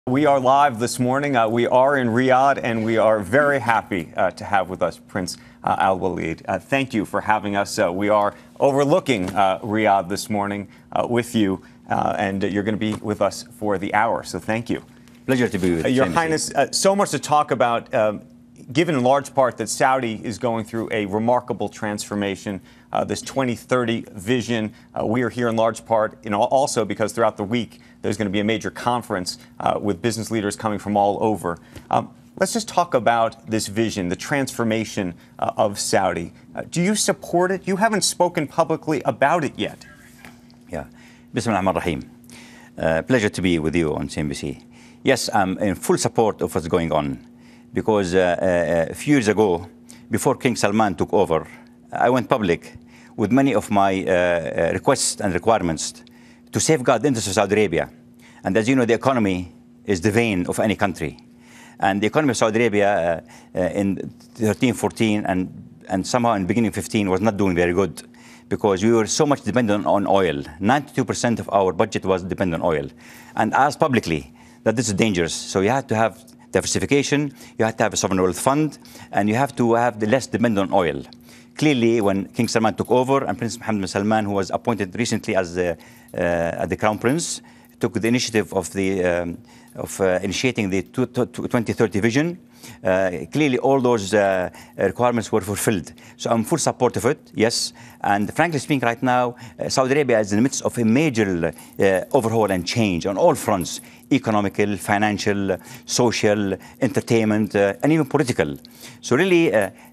We are live this morning. We are in Riyadh, and we are very happy to have with us Prince Alwaleed. Thank you for having us. We are overlooking Riyadh this morning with you, and you're going to be with us for the hour. So thank you. Pleasure to be with you. Your Highness, so much to talk about, given in large part that Saudi is going through a remarkable transformation, this 2030 vision. We are here in large part, also because throughout the week, there's going to be a major conference with business leaders coming from all over. Let's just talk about this vision, the transformation of Saudi. Do you support it? You haven't spoken publicly about it yet. Yeah. Bismillah ar-Rahim. Pleasure to be with you on CNBC. Yes, I'm in full support of what's going on. Because a few years ago, before King Salman took over, I went public with many of my requests and requirements to safeguard the interests of Saudi Arabia. And as you know, the economy is the vein of any country. And the economy of Saudi Arabia in 13, 14, and somehow in the beginning of 15 was not doing very good because we were so much dependent on oil. 92% of our budget was dependent on oil. And I asked publicly that this is dangerous. So you had to have diversification, you have to have a sovereign wealth fund, and you have to have the less dependent on oil. Clearly, when King Salman took over, and Prince Mohammed bin Salman, who was appointed recently as the Crown Prince, took the initiative of initiating the 2030 vision. Clearly, all those requirements were fulfilled. So I'm full support of it, yes. And frankly speaking, right now, Saudi Arabia is in the midst of a major overhaul and change on all fronts: economical, financial, social, entertainment, and even political. So really,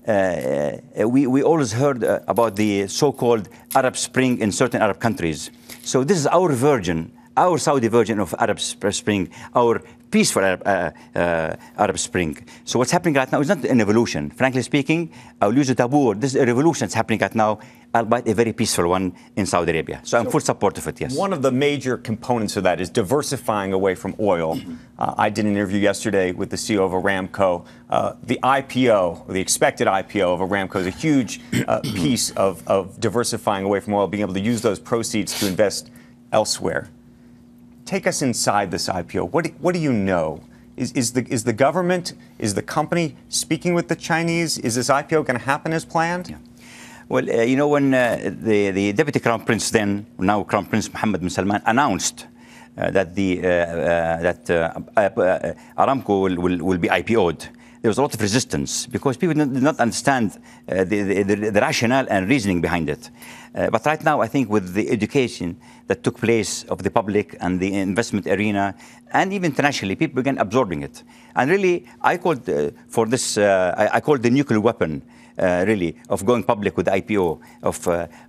we always heard about the so-called Arab Spring in certain Arab countries. So this is our version, our Saudi version of Arab Spring, our peaceful Arab Spring. So what's happening right now is not an evolution. Frankly speaking, I'll use a taboo word. This is a revolution that's happening right now, albeit a very peaceful one in Saudi Arabia. So I'm full support of it, yes. One of the major components of that is diversifying away from oil. I did an interview yesterday with the CEO of Aramco. The IPO, the expected IPO of Aramco is a huge piece of diversifying away from oil, being able to use those proceeds to invest elsewhere. Take us inside this IPO. What do you know? Is the government, is the company speaking with the Chinese? Is this IPO going to happen as planned? Yeah. Well, you know, when the Deputy Crown Prince then, now Crown Prince Mohammed bin Salman, announced that Aramco will be IPO'd, there was a lot of resistance because people did not understand the rationale and reasoning behind it. But right now, I think with the education that took place of the public and the investment arena, and even internationally, people began absorbing it. And really, I called for this, I called the nuclear weapon, really, of going public with the IPO of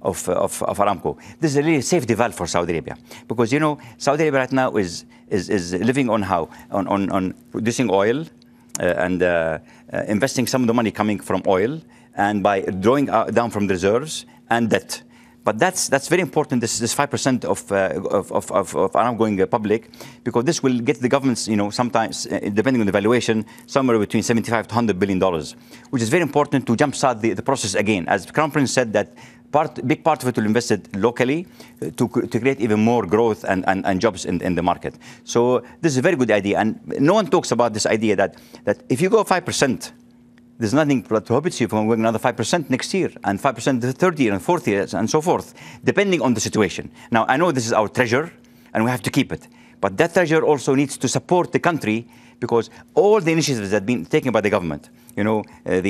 Aramco. This is a really safety valve for Saudi Arabia. Because, you know, Saudi Arabia right now is living on how? On producing oil, and investing some of the money coming from oil, and by drawing down from the reserves and debt. But that's very important. This 5% of Aramco going public, because this will get the governments, you know, sometimes depending on the valuation, somewhere between $75 to $100 billion, which is very important to jumpstart the process again. As the Crown Prince said, that big part of it will invest it locally to create even more growth and jobs in the market. So this is a very good idea, and no one talks about this idea that if you go 5%, there's nothing that prohibits you from going another 5% next year, and 5% the third year and fourth year, and so forth, depending on the situation. Now, I know this is our treasure, and we have to keep it. But that treasure also needs to support the country, because all the initiatives that have been taken by the government, you know,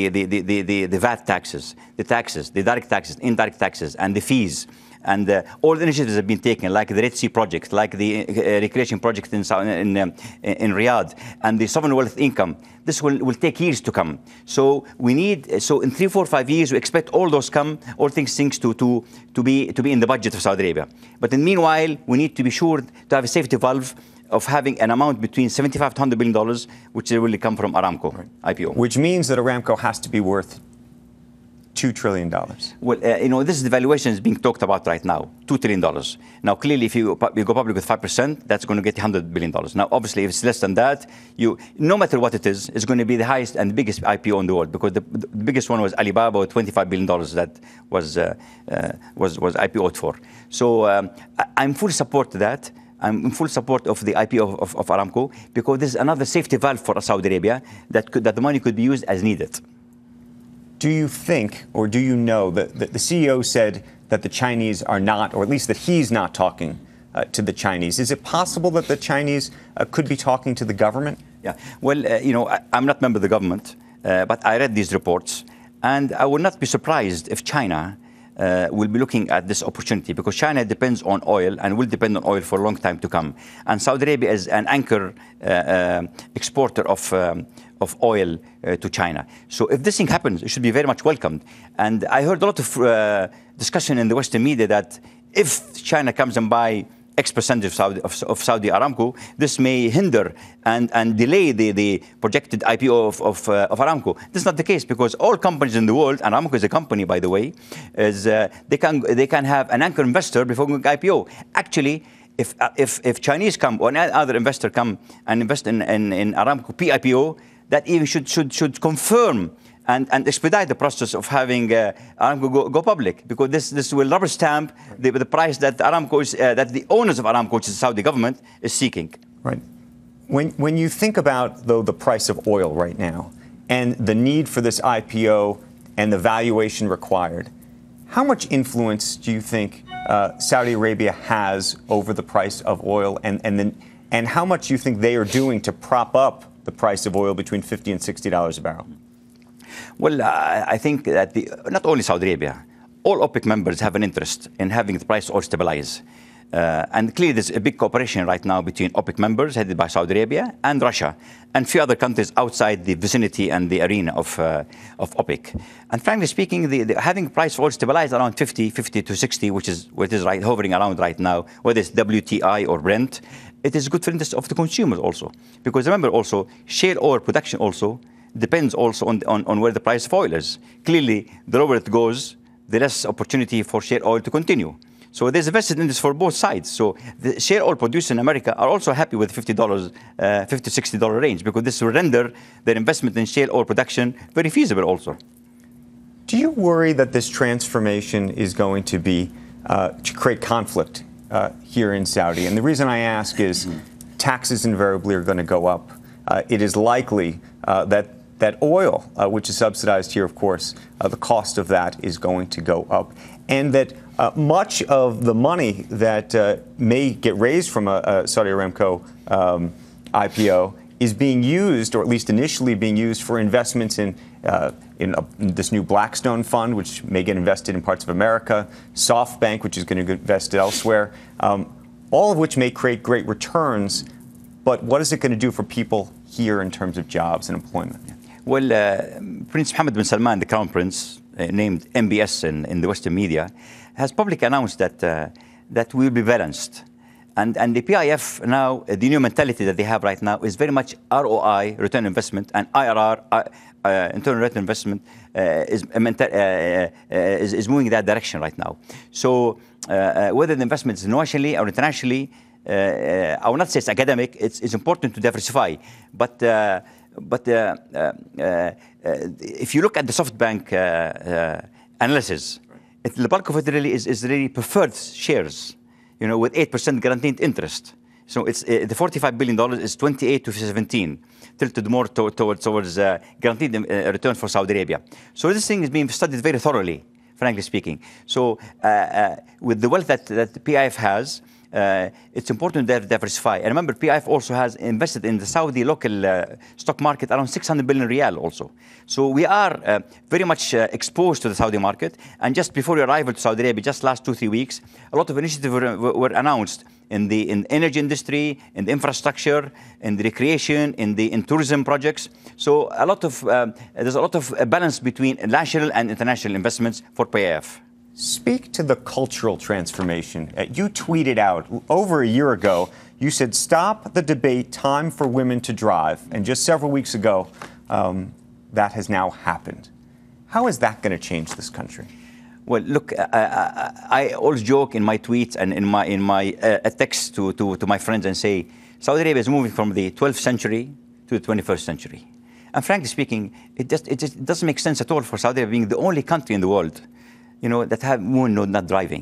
the VAT taxes, the direct taxes, indirect taxes, and the fees, and all the initiatives have been taken, like the Red Sea project, like the recreation project in Riyadh, and the sovereign wealth income. This will take years to come. So we need, so in 3, 4, 5 years, we expect all those all things to be in the budget of Saudi Arabia. But in the meanwhile, we need to be sure to have a safety valve of having an amount between $75 to $100 billion, which will come from Aramco IPO. Which means that Aramco has to be worth $2 trillion. Well, you know, this is the valuation is being talked about right now, $2 trillion. Now, clearly, if you go public with 5%, that's going to get $100 billion. Now, obviously, if it's less than that, no matter what it is, it's going to be the highest and biggest IPO in the world, because the biggest one was Alibaba with $25 billion that was IPO'd for. So I'm full support to that. I'm in full support of the IPO of Aramco, because this is another safety valve for Saudi Arabia that the money could be used as needed. Do you think, or do you know, that the CEO said that the Chinese are not, or at least that he's not talking to the Chinese? Is it possible that the Chinese could be talking to the government? Yeah, well, I'm not a member of the government, but I read these reports, and I would not be surprised if China will be looking at this opportunity, because China depends on oil and will depend on oil for a long time to come. And Saudi Arabia is an anchor exporter of oil to China. So if this thing happens, it should be very much welcomed. And I heard a lot of discussion in the Western media that if China comes and buy X% of Saudi Aramco, this may hinder and delay the projected IPO of Aramco. This is not the case, because all companies in the world, and Aramco is a company, by the way, is they can have an anchor investor before going IPO. Actually, if Chinese come or any other investor come and invest in Aramco pre-IPO, that even should confirm and expedite the process of having Aramco go public, because this will rubber stamp the price that Aramco is, that the owners of Aramco, which is the Saudi government, is seeking. Right. When you think about, though, the price of oil right now and the need for this IPO and the valuation required, how much influence do you think Saudi Arabia has over the price of oil, and how much do you think they are doing to prop up the price of oil between $50 and $60 a barrel? Well, I think that not only Saudi Arabia, all OPEC members have an interest in having the price of oil stabilize. And clearly there's a big cooperation right now between OPEC members headed by Saudi Arabia and Russia and few other countries outside the vicinity and the arena of OPEC. And frankly speaking, having price of oil stabilized around 50 to 60, which is what is right, hovering around right now, whether it's WTI or Brent, it is good for the interest of the consumers also. Because remember also, shale oil production also depends also on where the price of oil is. Clearly, the lower it goes, the less opportunity for shale oil to continue. So there's a vested interest for both sides. So the shale oil producers in America are also happy with $50, $50, $60 range, because this will render their investment in shale oil production very feasible also. Do you worry that this transformation is going to be to create conflict here in Saudi? And the reason I ask is taxes invariably are going to go up. It is likely that oil, which is subsidized here, of course, the cost of that is going to go up, and that much of the money that may get raised from a Saudi Aramco IPO is being used, or at least initially being used, for investments in this new Blackstone fund, which may get invested in parts of America, SoftBank, which is going to get invested elsewhere, all of which may create great returns. But what is it going to do for people here in terms of jobs and employment? Well, Prince Mohammed bin Salman, the Crown Prince, named MBS in the Western media, has publicly announced that we will be balanced. And the PIF now, the new mentality that they have right now is very much ROI, return on investment, and IRR, internal rate of investment, is moving in that direction right now. So whether the investment is nationally or internationally, I will not say it's academic. It's important to diversify, but if you look at the SoftBank analysis, the bulk of it really is really preferred shares, with 8% guaranteed interest. So it's the $45 billion is 28 to 17, tilted more towards guaranteed return for Saudi Arabia. So this thing is being studied very thoroughly, frankly speaking. So with the wealth that the PIF has, it's important to diversify. And remember, PIF also has invested in the Saudi local stock market around 600 billion riyal also. So we are very much exposed to the Saudi market. And just before your arrival to Saudi Arabia, just last 2-3 weeks, a lot of initiatives were announced in the energy industry, in the infrastructure, in the recreation, in tourism projects. So there's a lot of balance between national and international investments for PIF. Speak to the cultural transformation. You tweeted out over a year ago, you said, stop the debate, time for women to drive. And just several weeks ago, that has now happened. How is that going to change this country? Well, look, I always joke in my tweets and in my text to my friends and say, Saudi Arabia is moving from the 12th century to the 21st century. And frankly speaking, it just doesn't make sense at all for Saudi Arabia being the only country in the world that have women not driving.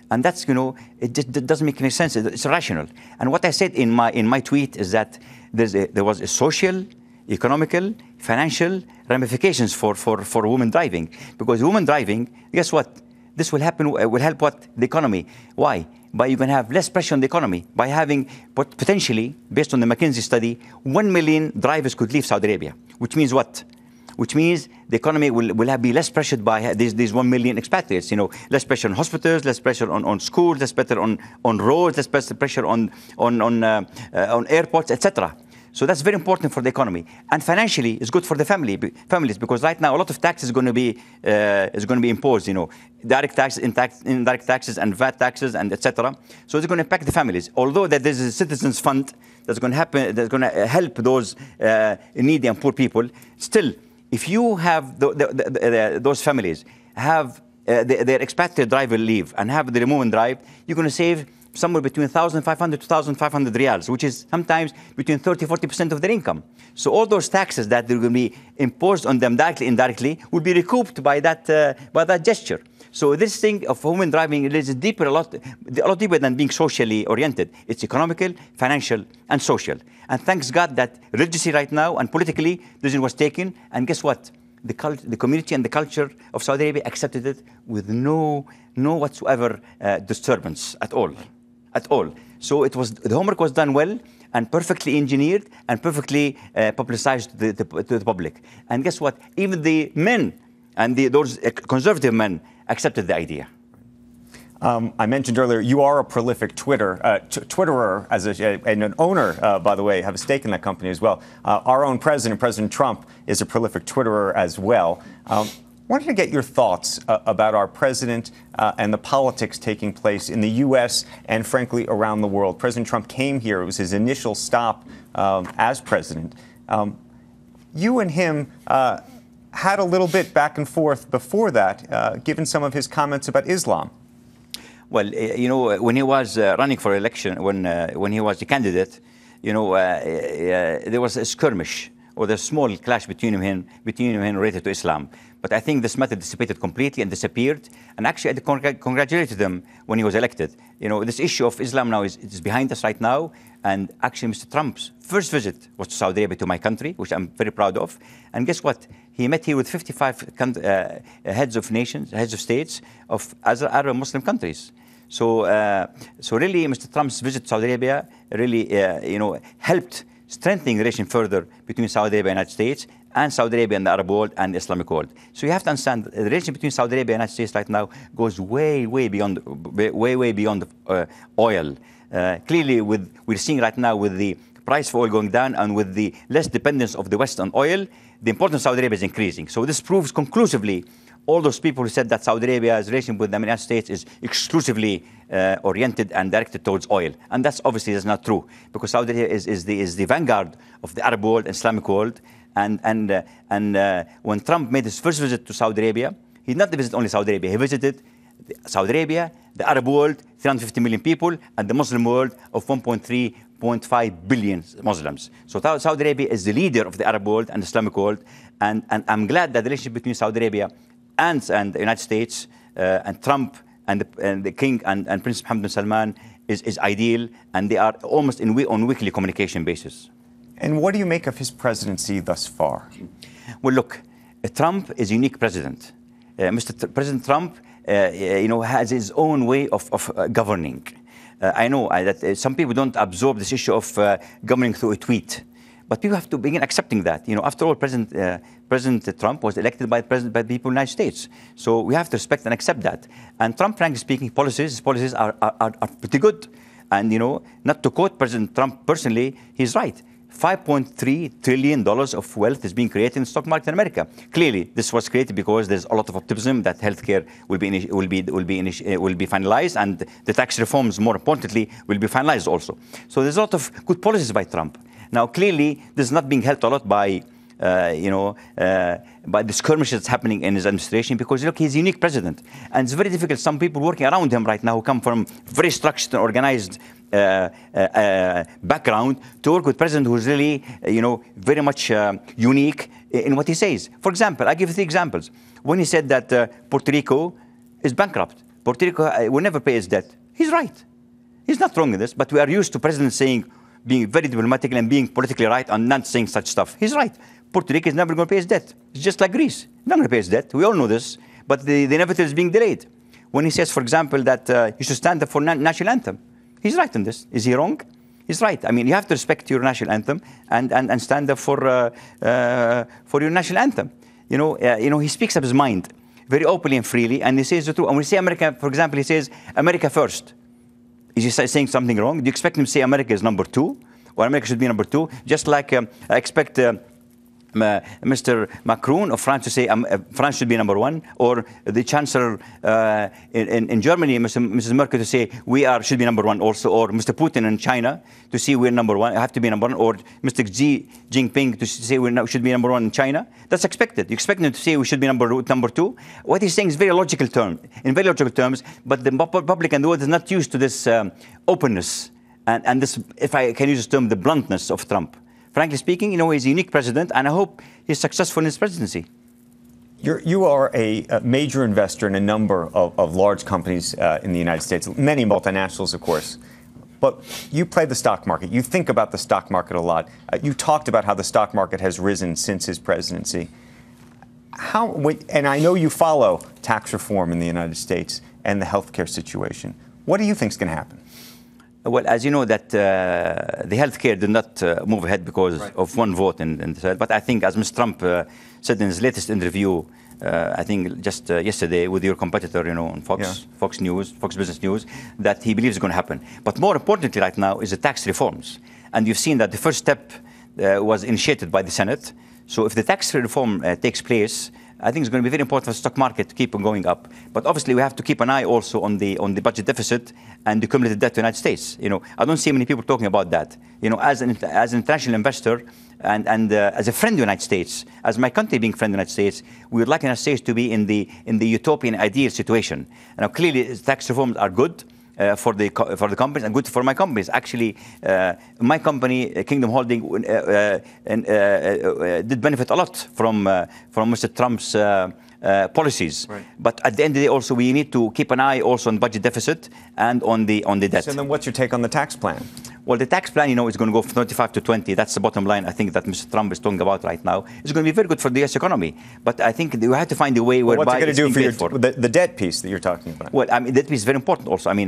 And that's, it just doesn't make any sense. It's irrational. And what I said in my tweet is that there was a social, economical, financial ramifications for women driving. Because women driving, guess what? This will help what? The economy. Why? By you're going to have less pressure on the economy. By having, potentially, based on the McKinsey study, 1 million drivers could leave Saudi Arabia. Which means what? Which means the economy will be less pressured by these 1 million expatriates. Less pressure on hospitals, less pressure on schools, less pressure on roads, less pressure on airports, etc. So that's very important for the economy, and financially, it's good for the families, because right now a lot of taxes is going to be imposed. Direct taxes, indirect taxes, and VAT taxes, and etc. So it's going to impact the families. Although that there's a citizens fund that's going to happen, that's going to help those needy and poor people. Still, if you have those families have their expatriate driver leave and have the women drive, you're going to save somewhere between 1,500 to 1,500 riyals, which is sometimes between 30–40% of their income. So all those taxes that are going to be imposed on them directly, indirectly, will be recouped by that gesture. So this thing of women driving is deeper, a lot deeper than being socially oriented. It's economical, financial, and social. And thanks God that religiously right now and politically, decision was taken. And guess what? The community and the culture of Saudi Arabia accepted it with no whatsoever disturbance at all. So the homework was done well and perfectly engineered and perfectly publicized to the public. And guess what? Even the men and those conservative men accepted the idea. I mentioned earlier, you are a prolific Twitterer and an owner, by the way, have a stake in that company as well. Our own president, President Trump, is a prolific Twitterer as well. Wanted to get your thoughts about our president and the politics taking place in the U.S. and, frankly, around the world. President Trump came here. It was his initial stop as president. You and him had a little bit back and forth before that, given some of his comments about Islam. Well, when he was running for election, when he was the candidate, there was a skirmish or the small clash between him related to Islam. But I think this matter dissipated completely and disappeared. And actually, I congratulated him when he was elected. This issue of Islam now is behind us right now. And actually, Mr. Trump's first visit was to Saudi Arabia, to my country, which I'm very proud of. And guess what? He met here with 55 heads of nations, heads of states of Arab Muslim countries. So really, Mr. Trump's visit to Saudi Arabia really, helped strengthening the relation further between Saudi Arabia and the United States, and Saudi Arabia and the Arab world and the Islamic world. So you have to understand the relation between Saudi Arabia and the United States right now goes way beyond oil. Clearly, we're seeing right now with the price for oil going down and with the less dependence of the West on oil, the importance of Saudi Arabia is increasing. So this proves conclusively all those people who said that Saudi Arabia's relation with the United States is exclusively oriented and directed towards oil. And that's obviously not true, because Saudi Arabia is the vanguard of the Arab world and Islamic world. And when Trump made his first visit to Saudi Arabia, he did not visit only Saudi Arabia. He visited Saudi Arabia, the Arab world, 350 million people, and the Muslim world of 1.5 billion Muslims. So Saudi Arabia is the leader of the Arab world and the Islamic world. And I'm glad that the relationship between Saudi Arabia and the United States and Trump and the King and Prince Mohammed bin Salman is ideal, and they are almost on weekly communication basis. And what do you make of his presidency thus far? Well, look, Trump is a unique president. President Trump, has his own way of governing. I know that some people don't absorb this issue of governing through a tweet, but people have to begin accepting that. After all, President Trump was elected by the people of the United States, so we have to respect and accept that. And Trump, frankly speaking, his policies are pretty good. And not to quote President Trump personally, he's right. $5.3 trillion of wealth is being created in the stock market in America. Clearly, this was created because there's a lot of optimism that healthcare will be finalized, and the tax reforms, more importantly, will be finalized also. So there's a lot of good policies by Trump. Now, clearly, this is not being helped a lot by the skirmishes that's happening in his administration, because look, he's a unique president, and it's very difficult. Some people working around him right now who come from very structured and organized background to work with president who's really, very much unique in what he says. For example, I give 3 examples. When he said that Puerto Rico is bankrupt, Puerto Rico will never pay its debt. He's right. He's not wrong in this, but we are used to presidents being very diplomatic and being politically right and not saying such stuff. He's right. Puerto Rico is never going to pay its debt. It's just like Greece. Not going to pay its debt. We all know this, but the inevitable is being delayed. When he says, for example, that you should stand up for national anthem, he's right in this. Is he wrong? He's right. I mean, you have to respect your national anthem and stand up for your national anthem. You know, he speaks up his mind very openly and freely, and he says the truth. And when we say America, for example, he says America first. Is he saying something wrong? Do you expect him to say America is number 2, or America should be number 2? Just like I expect Mr. Macron of France to say France should be number 1, or the Chancellor in Germany, Mrs. Merkel, to say should be number 1 also, or Mr. Putin in China to say we're number 1, have to be number 1, or Mr. Xi Jinping to say we should be number 1 in China. That's expected. You expect them to say we should be number 2. What he's saying is very logical in very logical terms, but the public and the world is not used to this openness and this, if I can use this term, the bluntness of Trump. Frankly speaking, you know, he's a unique president, and I hope he's successful in his presidency. You are a major investor in a number of large companies in the United States, many multinationals, of course. But you play the stock market. You think about the stock market a lot. You talked about how the stock market has risen since his presidency. And I know you follow tax reform in the United States and the healthcare situation. What do you think is going to happen? Well, as you know, that the healthcare did not move ahead because of one vote in the Senate. But I think, as Mr. Trump said in his latest interview, I think just yesterday with your competitor, you know, on Fox News, Fox Business News, that he believes it's going to happen. But more importantly right now is the tax reforms. And you've seen that the first step was initiated by the Senate. So if the tax reform takes place, I think it's going to be very important for the stock market to keep on going up. But obviously, we have to keep an eye also on the budget deficit and the cumulative debt to the United States. You know, I don't see many people talking about that. You know, as an international investor and as a friend of the United States, as my country being a friend of the United States, we would like the United States to be in the utopian ideal situation. Now, clearly, tax reforms are good. For the companies and good for my companies. Actually, my company, Kingdom Holding, did benefit a lot from Mr. Trump's policies. Right. But at the end of the day, also we need to keep an eye also on budget deficit and on the debt. So then, what's your take on the tax plan? Well, the tax plan, you know, is going to go from 25 to 20. That's the bottom line, I think, that Mr. Trump is talking about right now. It's going to be very good for the U.S. economy. But I think we have to find a way whereby what's it going to do for the debt piece that you're talking about? Well, I mean, that piece is very important also. I mean,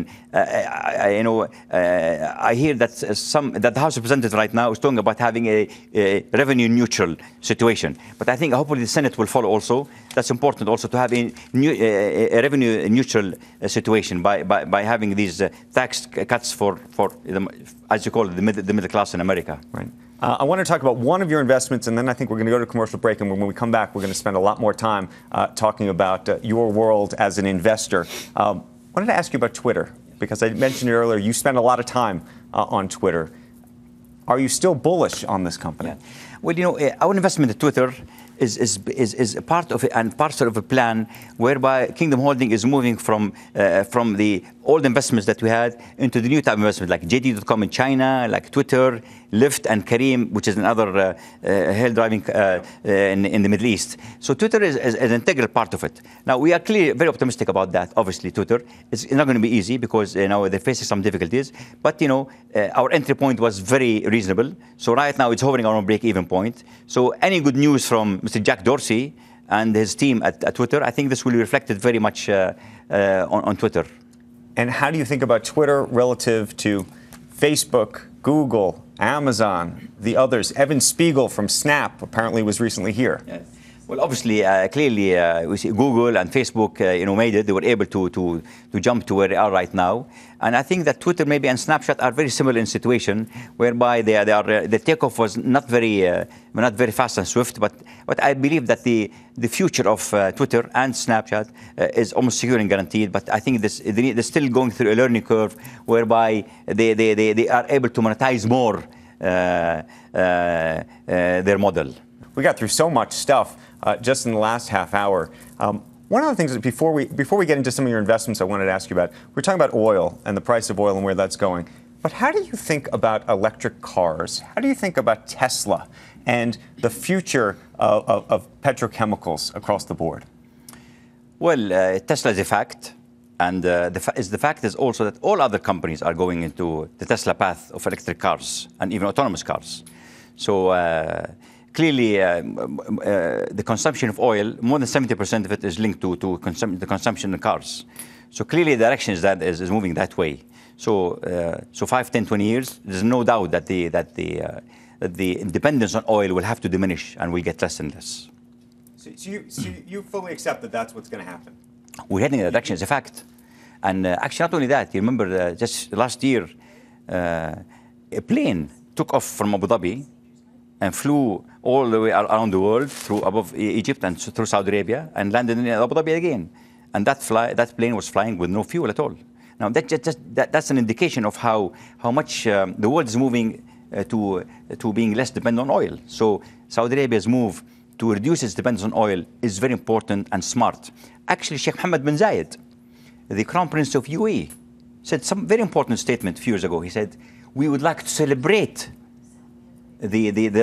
I hear that the House of Representatives right now is talking about having a revenue neutral situation. But I think hopefully the Senate will follow also. That's important also to have a revenue neutral situation by having these tax cuts for as you call it, the middle class in America. Right. I want to talk about one of your investments, and then I think we're going to go to a commercial break. And when we come back, we're going to spend a lot more time talking about your world as an investor. I wanted to ask you about Twitter, because I mentioned it earlier. You spend a lot of time on Twitter. Are you still bullish on this company? Yeah. Well, you know, our investment in Twitter is a part of it and parcel of a plan whereby Kingdom Holding is moving from the old investments that we had into the new type of investment, like JD.com in China, like Twitter, Lyft, and Careem, which is another hell driving in the Middle East. So Twitter is an integral part of it. Now, we are clearly very optimistic about that. Obviously, Twitter is not going to be easy because they're facing some difficulties. But our entry point was very reasonable. So right now, it's hovering around break-even point. So any good news from Mr. Jack Dorsey and his team at Twitter, I think this will be reflected very much on Twitter. And how do you think about Twitter relative to Facebook, Google, Amazon, the others? Evan Spiegel from Snap apparently was recently here. Yes. Well, obviously, clearly, we see Google and Facebook, made it. They were able to jump to where they are right now. And I think that Twitter maybe and Snapchat are very similar in situation, whereby the takeoff was not very fast and swift. But I believe that the future of Twitter and Snapchat is almost secure and guaranteed. But I think they're still going through a learning curve, whereby they are able to monetize more their model. We got through so much stuff just in the last half hour. One of the things that before we get into some of your investments, I wanted to ask you about. We're talking about oil and the price of oil and where that's going. But how do you think about electric cars? How do you think about Tesla and the future of petrochemicals across the board? Well, Tesla is a fact. And the fact is also that all other companies are going into the Tesla path of electric cars and even autonomous cars. So clearly, the consumption of oil, more than 70% of it is linked to the consumption in cars. So clearly, the direction is moving that way. So 5, 10, 20 years, there's no doubt that the dependence on oil will have to diminish and will get less and less. So you fully accept that that's what's going to happen? We're heading in that direction, it's a fact. And actually, not only that, you remember just last year, a plane took off from Abu Dhabi and flew all the way around the world through above Egypt and through Saudi Arabia and landed in Abu Dhabi again. And that plane was flying with no fuel at all. Now, that's an indication of how much the world is moving to being less dependent on oil. So Saudi Arabia's move to reduce its dependence on oil is very important and smart. Actually, Sheikh Mohammed bin Zayed, the Crown Prince of UAE, said some very important statement a few years ago. He said, "We would like to celebrate the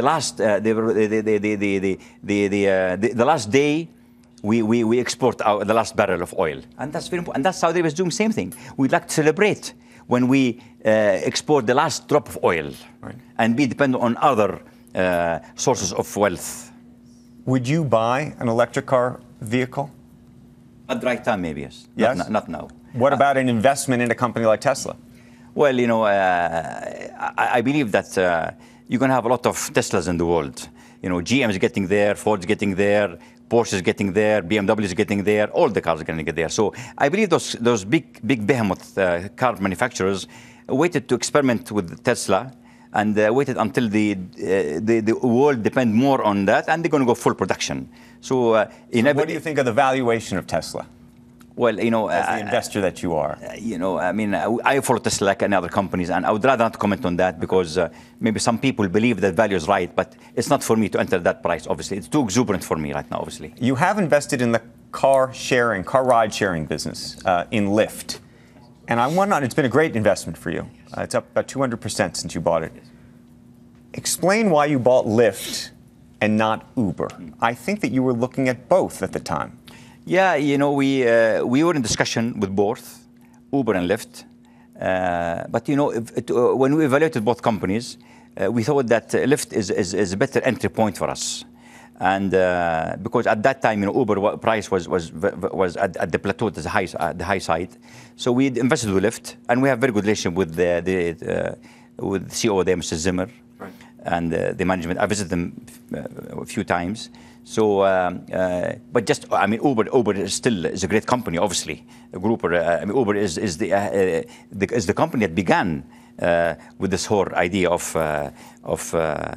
last day we export the last barrel of oil," and that's very important. And that's Saudi Arabia is doing the same thing. We'd like to celebrate when we export the last drop of oil, right, and be dependent on other sources of wealth. Would you buy an electric car vehicle? At the right time, maybe, yes. Yes? Not now. What about an investment in a company like Tesla? Well, you know, I believe that you're going to have a lot of Teslas in the world. You know, GM is getting there, Ford's getting there, Porsche is getting there, BMW is getting there, all the cars are going to get there. So I believe those big behemoth car manufacturers waited to experiment with Tesla and waited until the world depend more on that, and they're going to go full production. So, what do you think of the valuation of Tesla? Well, you know, as the investor that you are, you know, I mean, I follow Tesla like any other companies, and I would rather not comment on that because maybe some people believe that value is right, but it's not for me to enter that price. Obviously, it's too exuberant for me right now. Obviously, you have invested in the car ride sharing business in Lyft, and I wonder, it's been a great investment for you. It's up about 200% since you bought it. Explain why you bought Lyft and not Uber. I think that you were looking at both at the time. Yeah, you know, we were in discussion with both Uber and Lyft, but you know, when we evaluated both companies, we thought that Lyft is a better entry point for us, and because at that time, you know, Uber price was at the plateau, at the high side, so we invested with Lyft, and we have very good relationship with the CEO there, Mr. Zimmer, right, and the management. I visited them a few times. So, but just, I mean, Uber is still a great company, obviously. Uber is the company that began with this whole idea of the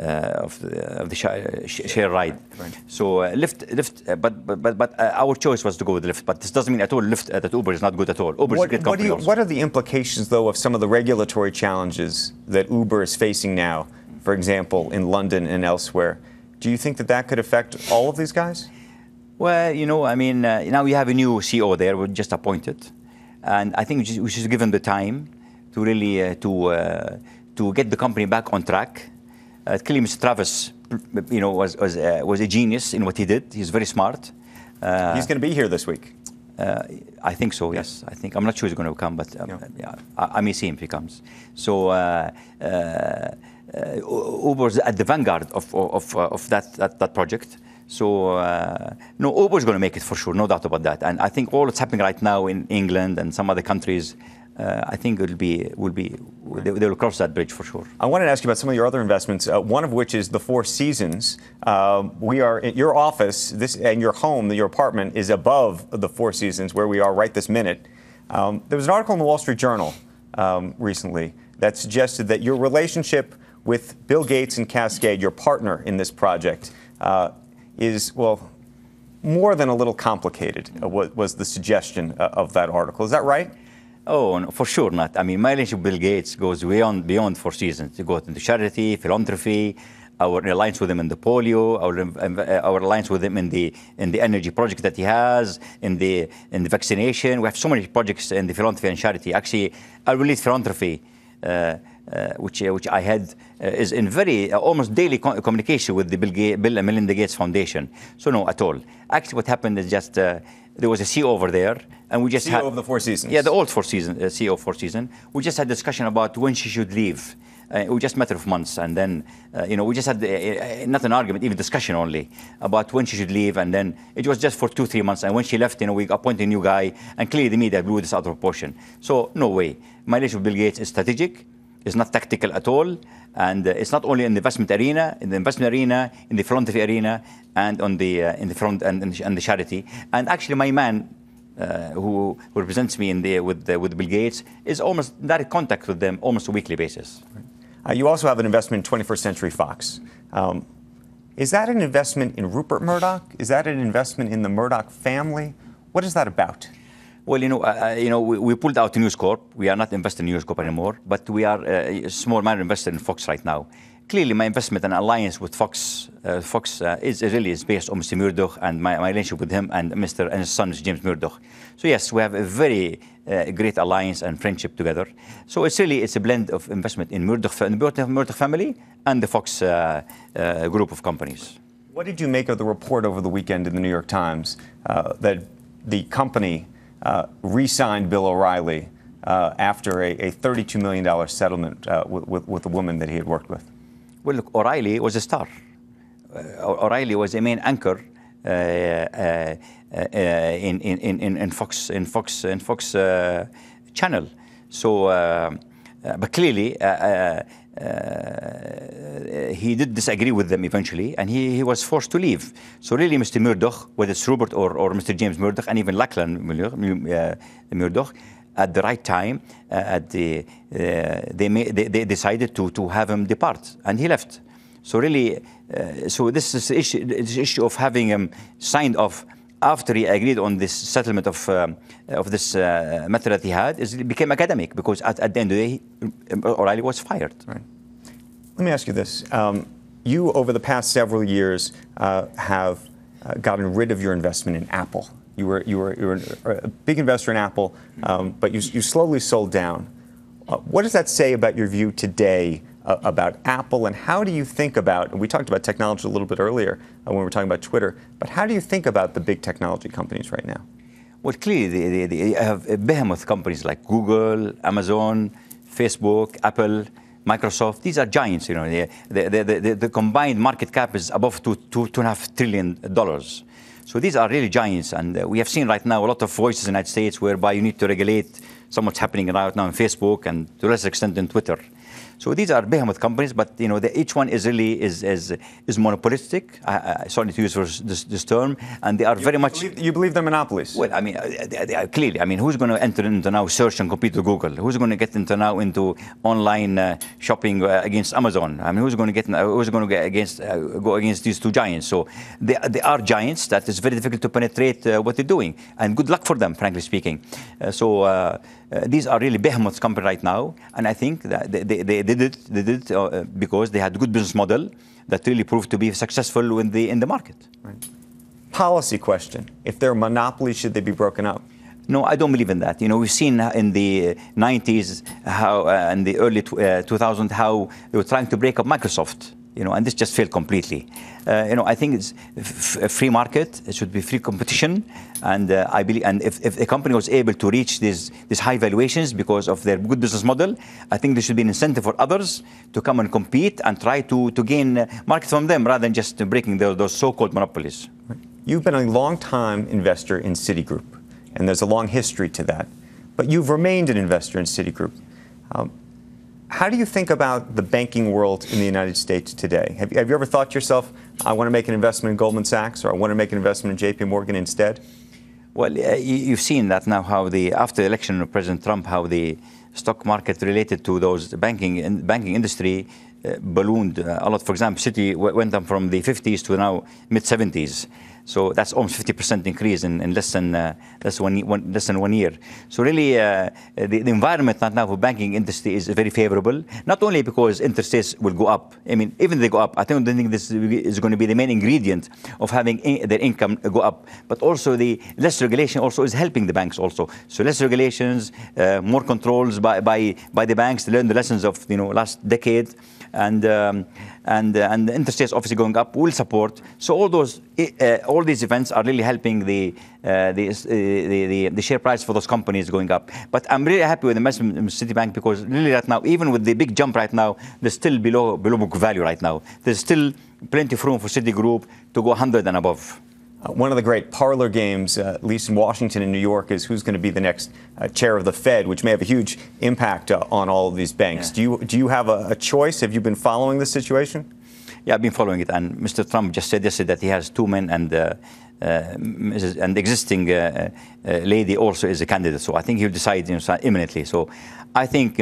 share ride. Right. So Lyft, but our choice was to go with Lyft. But this doesn't mean at all that Uber is not good at all. Uber is a great company. What are the implications, though, of some of the regulatory challenges that Uber is facing now, for example, in London and elsewhere? Do you think that could affect all of these guys? Well, you know, I mean, now we have a new CEO there, we just appointed, and I think we should give him the time to really to get the company back on track. Clearly, Mr. Travis, you know, was a genius in what he did. He's very smart. He's going to be here this week. I think so. Yes, I think. I'm not sure he's going to come, but yeah, I may see him if he comes. So. Uber's at the vanguard of that project. So no, Uber's going to make it for sure, no doubt about that. And I think all that's happening right now in England and some other countries, I think they will cross that bridge for sure. I wanted to ask you about some of your other investments. One of which is the Four Seasons. We are at your office, and your home, your apartment is above the Four Seasons where we are right this minute. There was an article in the Wall Street Journal recently that suggested that your relationship with Bill Gates and Cascade, your partner in this project, is, well, more than a little complicated, was the suggestion of that article. Is that right? Oh, no, for sure not. I mean, my relationship with Bill Gates goes beyond Four Seasons. It goes into charity, philanthropy, our alliance with him in the polio, our alliance with him in the energy project that he has, in the vaccination. We have so many projects in the philanthropy and charity. Actually, I will lead philanthropy which I had, is in very almost daily communication with the Bill and Melinda Gates Foundation. So no, at all. Actually, what happened is just there was a CEO over there, and we just CEO of the Four Seasons. Yeah, the old Four Seasons, CEO of Four Seasons. We just had discussion about when she should leave. It was just a matter of months, and then we just had not an argument, even discussion only about when she should leave, and then it was just for 2-3 months. And when she left, we appointed a new guy, and clearly the media blew this out of proportion. So no way. My relationship with Bill Gates is strategic. It's not tactical at all, and it's not only in the investment arena, in the philanthropy arena, and on the in the front and the charity. And actually, my man, who represents me with Bill Gates, is almost in direct contact with them almost a weekly basis. You also have an investment in 21st Century Fox. Is that an investment in Rupert Murdoch? Is that an investment in the Murdoch family? What is that about? Well, we pulled out News Corp. We are not invested in News Corp anymore, but we are a small minor investor in Fox right now. Clearly, my investment and alliance with Fox is based on Mr. Murdoch and my relationship with him and his son, James Murdoch. So yes, we have a very great alliance and friendship together. So it's a blend of investment in the Murdoch family and the Fox group of companies. What did you make of the report over the weekend in the New York Times that the company re-signed Bill O'Reilly after a $32 million settlement with a woman that he had worked with? Well, look, O'Reilly was a star. O'Reilly was a main anchor in Fox channel. So, but clearly, he did disagree with them eventually, and he was forced to leave. So really, Mr. Murdoch, whether it's Rupert or Mr. James Murdoch, and even Lachlan Murdoch, at the right time, they decided to have him depart, and he left. So really, so this is the issue of having him signed off after he agreed on this settlement of this matter that he had. It became academic because at the end of the day, O'Reilly was fired. Right. Let me ask you this: you, over the past several years, have gotten rid of your investment in Apple. You were a big investor in Apple, but you slowly sold down. What does that say about your view today about Apple, and how do you think about, and we talked about technology a little bit earlier when we were talking about Twitter, but how do you think about the big technology companies right now? Well, clearly, they have behemoth companies like Google, Amazon, Facebook, Apple, Microsoft. These are giants, the combined market cap is above $2.5 trillion. So these are really giants, and we have seen right now a lot of voices in the United States whereby you need to regulate what's happening right now in Facebook and to a lesser extent in Twitter. So these are behemoth companies, but each one is really is monopolistic. Sorry to use this term, and they are very much. You believe they're monopolies? Well, I mean, they are clearly. I mean, who's going to enter into now search and compete with Google? Who's going to get into online shopping against Amazon? I mean, who's going to go against these two giants? So they are giants that is very difficult to penetrate what they're doing, and good luck for them, frankly speaking. These are really behemoth companies right now, and I think that they did it because they had a good business model that really proved to be successful in the market. Right. Policy question: if they're monopolies, should they be broken up? No, I don't believe in that. We've seen in the 90s how, in the early 2000s, how they were trying to break up Microsoft. And this just failed completely. I think it's a free market. It should be free competition, and I believe. And if a company was able to reach these high valuations because of their good business model, I think there should be an incentive for others to come and compete and try to gain market from them rather than just breaking those so-called monopolies. You've been a long-time investor in Citigroup, and there's a long history to that. But you've remained an investor in Citigroup. How do you think about the banking world in the United States today? Have you ever thought to yourself, I want to make an investment in Goldman Sachs, or I want to make an investment in JP Morgan instead? Well, you've seen that now, how after the election of President Trump, how the stock market related to those banking industry ballooned a lot. For example, Citi went up from the 50s to now mid-70s. So that's almost 50% increase in less than 1 year. So really, the environment right now for banking industry is very favorable. Not only because interest rates will go up. I mean, even if they go up, I don't think this is going to be the main ingredient of having their income go up. But also the less regulation also is helping the banks also. So less regulations, more controls by the banks to learn the lessons of last decade, and the interest rates obviously going up will support. So all these events are really helping the share price for those companies going up. But I'm really happy with the investment in Citibank, because really right now, even with the big jump right now, they're still below book value right now. There's still plenty of room for Citigroup to go 100 and above. One of the great parlor games, at least in Washington and New York, is who's going to be the next chair of the Fed, which may have a huge impact on all of these banks. Yeah. Do you have a choice? Have you been following this situation? Yeah, I've been following it. And Mr. Trump just said yesterday that he has 2 men, and the existing lady also is a candidate. So I think he'll decide imminently. So I think,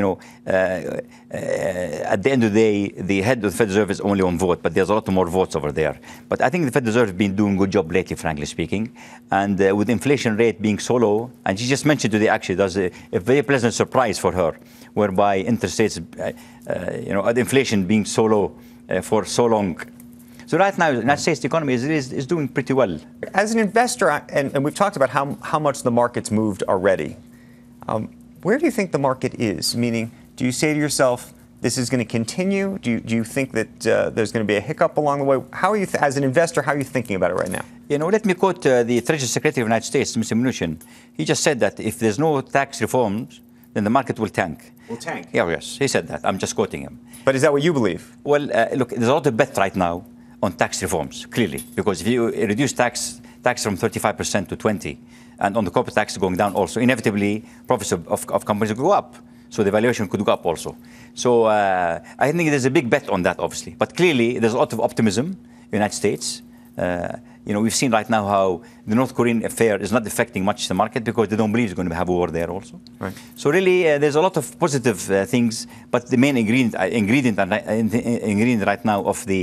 at the end of the day, the head of the Federal Reserve is only 1 vote, but there's a lot more votes over there. But I think the Federal Reserve has been doing a good job lately, frankly speaking. And with inflation rate being so low, and she just mentioned today, actually, there's a very pleasant surprise for her, whereby interest rates, inflation being so low for so long. So right now, the United States economy is doing pretty well. As an investor, and we've talked about how much the market's moved already, where do you think the market is? Meaning, do you say to yourself, this is going to continue? Do you think that there's going to be a hiccup along the way? How are you, as an investor, how are you thinking about it right now? Let me quote the Treasury Secretary of the United States, Mr. Mnuchin. He just said that if there's no tax reforms, then the market will tank. Will tank? Yeah, yes, he said that. I'm just quoting him. But is that what you believe? Well, look, there's a lot of bet right now on tax reforms, clearly, because if you reduce tax from 35% to 20%, and on the corporate tax going down also, inevitably profits of companies will go up. So the valuation could go up also. So I think there's a big bet on that, obviously. But clearly, there's a lot of optimism in the United States. We've seen right now how the North Korean affair is not affecting much the market, because they don't believe it's going to have a war there also. Right. So really, there's a lot of positive things, but the main ingredient right now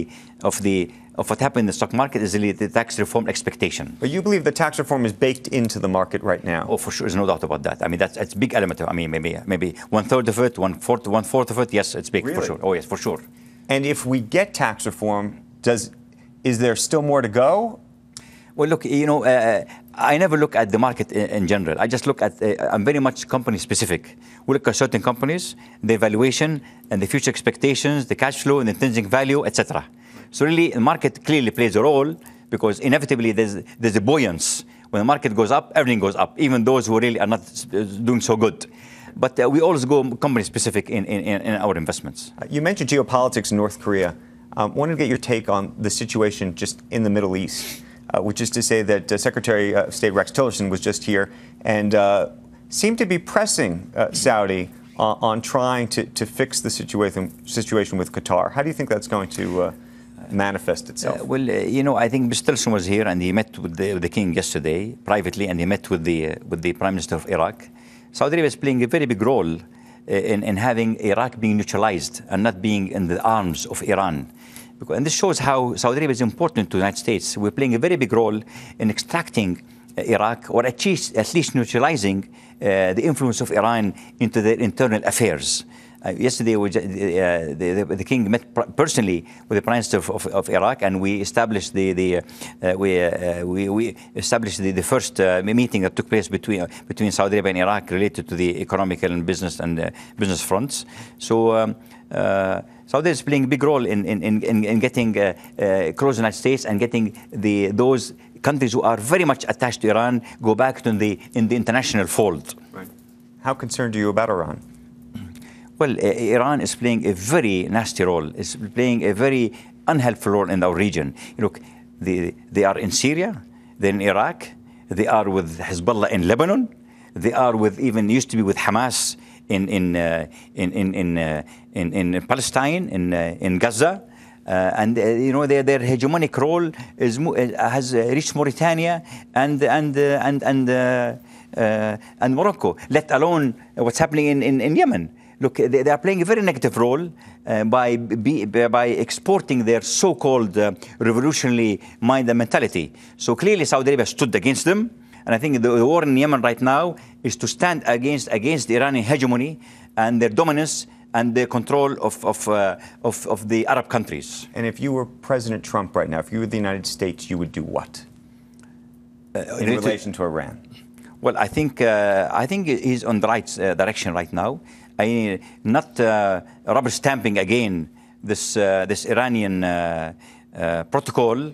of what happened in the stock market is really the tax reform expectation. But you believe the tax reform is baked into the market right now? Oh, for sure, there's no doubt about that. I mean, it's a big element. I mean, maybe 1/3 of it, one fourth of it. Yes, it's big. Really? For sure. Oh, yes, for sure. And if we get tax reform, is there still more to go? Well, look, I never look at the market in general. I just look at, I'm very much company specific. We look at certain companies, the valuation and the future expectations, the cash flow and the intrinsic value, etc. So really, the market clearly plays a role, because inevitably there's a buoyance. When the market goes up, everything goes up, even those who really are not doing so good. But we always go company specific in our investments. You mentioned geopolitics in North Korea. I wanted to get your take on the situation just in the Middle East, which is to say that Secretary of State Rex Tillerson was just here and seemed to be pressing Saudi on trying to fix the situation with Qatar. How do you think that's going to manifest itself? I think Mr. Tillerson was here, and he met with the king yesterday privately, and he met with the Prime Minister of Iraq. Saudi Arabia is playing a very big role in having Iraq being neutralized and not being in the arms of Iran. And this shows how Saudi Arabia is important to the United States. We're playing a very big role in extracting Iraq, or at least neutralizing the influence of Iran into their internal affairs. Yesterday, the king met personally with the Prime Minister of Iraq, and we established the first meeting that took place between Saudi Arabia and Iraq related to the economical and business fronts. So Saudi is playing a big role in getting close to the United States and getting those countries who are very much attached to Iran go back to in the international fold. Right. How concerned are you about Iran? Well, Iran is playing a very nasty role. It's playing a very unhelpful role in our region. Look, they are in Syria, they're in Iraq, they are with Hezbollah in Lebanon, they are used to be with Hamas in Palestine, in Gaza, and their hegemonic role has reached Mauritania and Morocco, let alone what's happening in Yemen. look, they are playing a very negative role by exporting their so-called revolutionary mind and mentality. So clearly Saudi Arabia stood against them. And I think the war in Yemen right now is to stand against the Iranian hegemony and their dominance and the control of the Arab countries. And if you were President Trump right now, if you were the United States, you would do what in relation to Iran? Well, I think he's on the right direction right now. Not rubber stamping again this Iranian protocol.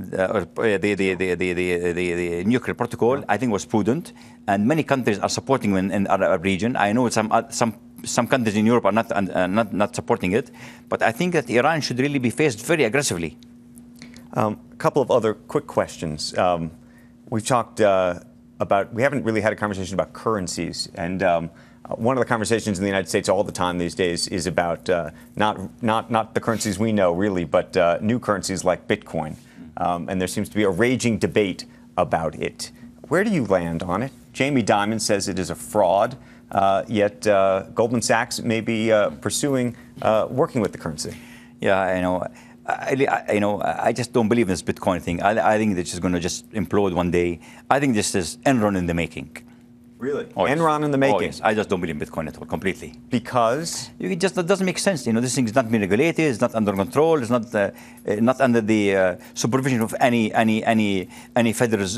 The nuclear protocol, I think, was prudent, and many countries are supporting them in the Arab region. I know some countries in Europe are not supporting it, but I think that Iran should really be faced very aggressively. A couple of other quick questions. We've talked about, we haven't really had a conversation about currencies, and one of the conversations in the United States all the time these days is about not the currencies we know really, but new currencies like Bitcoin. And there seems to be a raging debate about it. Where do you land on it? Jamie Dimon says it is a fraud, yet Goldman Sachs may be pursuing working with the currency. Yeah, I know. I just don't believe in this Bitcoin thing. I think it's just going to just implode one day. I think this is Enron in the making. Really? Oh, yes. Enron in the making? Oh, yes. I just don't believe in Bitcoin at all, completely. Because? It just doesn't make sense. This thing is not being regulated. It's not under control. It's not under the supervision of any federal,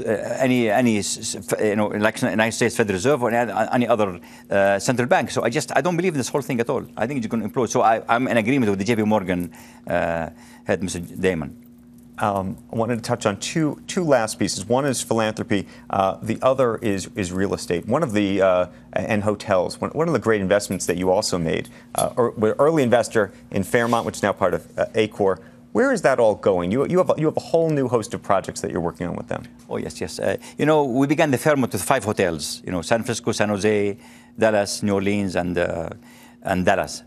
like United States Federal Reserve or any other central bank. So I don't believe in this whole thing at all. I think it's going to implode. So I'm in agreement with the JP Morgan head, Mr. Damon. I wanted to touch on two last pieces. One is philanthropy. The other is real estate. One of the and hotels. One of the great investments that you also made. Early investor in Fairmont, which is now part of Accor. Where is that all going? You have a whole new host of projects that you're working on with them. Oh yes. We began the Fairmont with 5 hotels. San Francisco, San Jose, Dallas, New Orleans, and Dallas.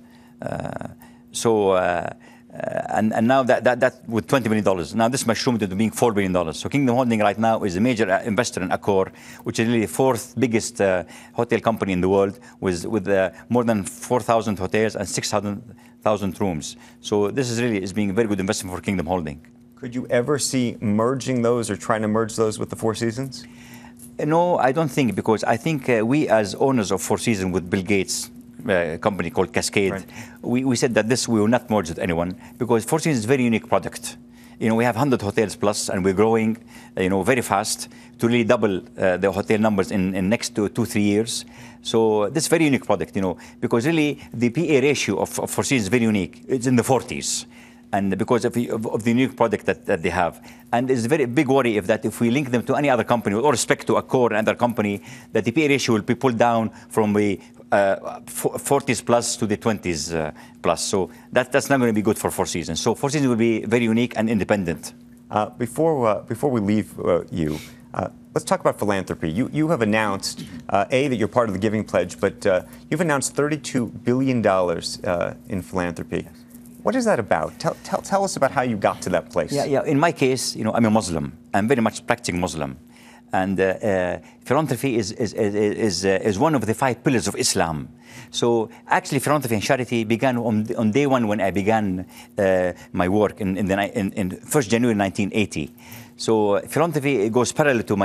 And now that with $20 million. Now this mushroomed into being $4 billion. So Kingdom Holding right now is a major investor in Accor, which is really the 4th biggest hotel company in the world, with more than 4,000 hotels and 6,000 rooms. So this is being a very good investment for Kingdom Holding. Could you ever see merging those or trying to merge those with the Four Seasons? No, I don't think, because I think we as owners of Four Seasons with Bill Gates, a company called Cascade, right. we said that we will not merge with anyone, because Four Seasons is a very unique product. We have 100 hotels plus, and we're growing, very fast to really double the hotel numbers in next 2-3 years. So this is a very unique product, because really the PA ratio of Four Seasons is very unique. It's in the 40s. And because of the unique product that they have. And it's a very big worry if we link them to any other company, with all respect to Accor and other company, that the PA ratio will be pulled down from the 40s plus to the 20s plus. So that's not going to be good for Four Seasons. So Four Seasons will be very unique and independent. Before we leave you, let's talk about philanthropy. You have announced, that you're part of the Giving Pledge, but you've announced $32 billion in philanthropy. What is that about? Tell us about how you got to that place. Yeah. In my case, I'm a Muslim. I'm very much practicing Muslim, and philanthropy is one of the 5 pillars of Islam. So actually, philanthropy and charity began on day one when I began my work in 1st January 1980. So philanthropy goes parallel to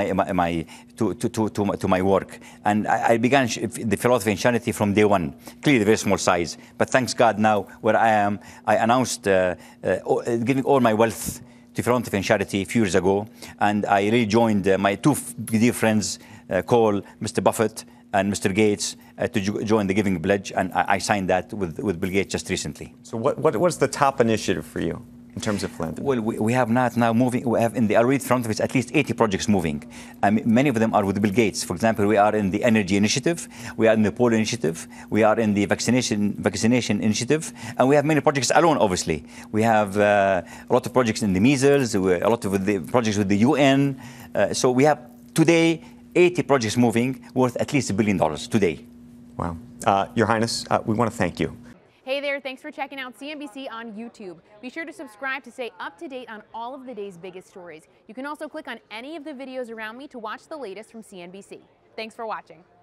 my work, and I began the philosophy and charity from day one. Clearly, very small size, but thanks God now where I am, I announced giving all my wealth to philanthropy and charity a few years ago, and I really joined my 2 dear friends, Cole, Mr. Buffett, and Mr. Gates, to join the Giving Pledge, and I signed that with Bill Gates just recently. So what's the top initiative for you in terms of philanthropy? Well, we have now moving. We have in the Alwaleed philanthropy at least 80 projects moving. Many of them are with Bill Gates. For example, we are in the Energy Initiative, we are in the Polio Initiative, we are in the vaccination Initiative, and we have many projects alone, obviously. We have a lot of projects in the measles, a lot of the projects with the UN. So we have today 80 projects moving worth at least $1 billion today. Wow. Your Highness, we want to thank you. Hey there, thanks for checking out CNBC on YouTube. Be sure to subscribe to stay up to date on all of the day's biggest stories. You can also click on any of the videos around me to watch the latest from CNBC. Thanks for watching.